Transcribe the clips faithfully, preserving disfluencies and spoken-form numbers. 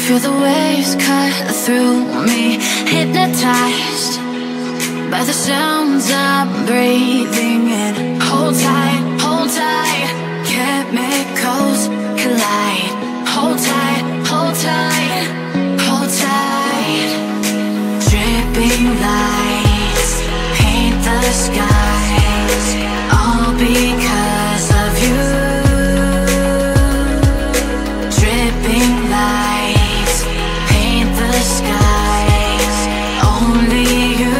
Feel the waves cut through me, hypnotized by the sounds I'm breathing in. Hold tight, hold tight, chemicals collide. Hold tight, hold tight, hold tight. Dripping lights paint the skies, all because of you. Dripping lights paint the skies, only you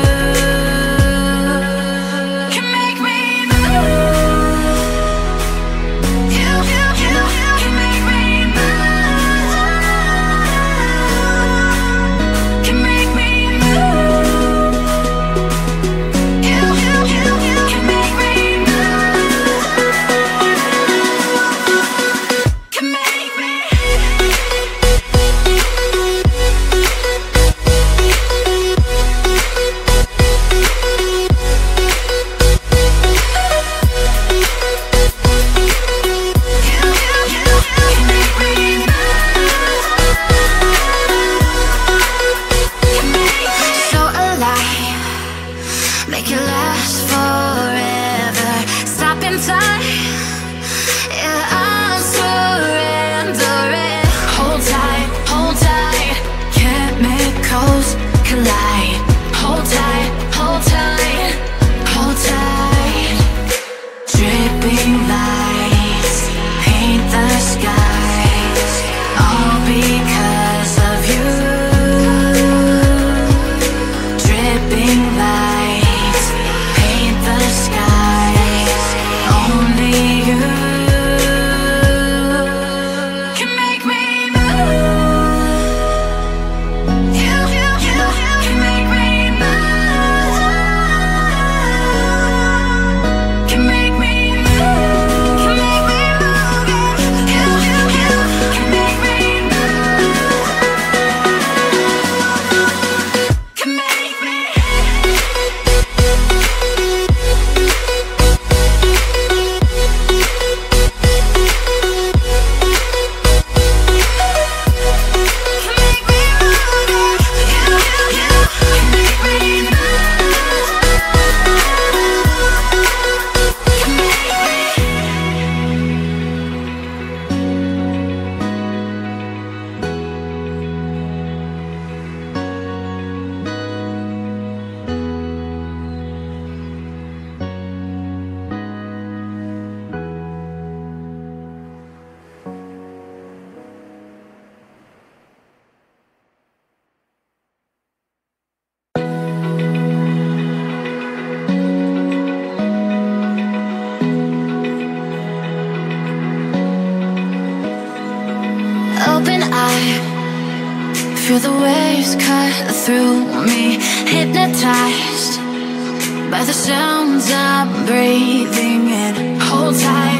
can make me move. You, you, you, you can make me move. Can make me move. You, you, you, you can make me move. Can make me. So alive, make it last forever. Stop in time, yeah, I'm surrendering. Hold tight, hold tight, chemicals collide. Hold tight, hold tight, hold tight. Dripping lights paint the skies, all because of you. Dripping lights paint the skies, only you can make me move. You, you, you can make me move. Can make me move. Can make me move. You, you, you can make me move. Can make me. Open eye, feel the waves cut through me, hypnotized by the sounds I'm breathing in. Hold tight.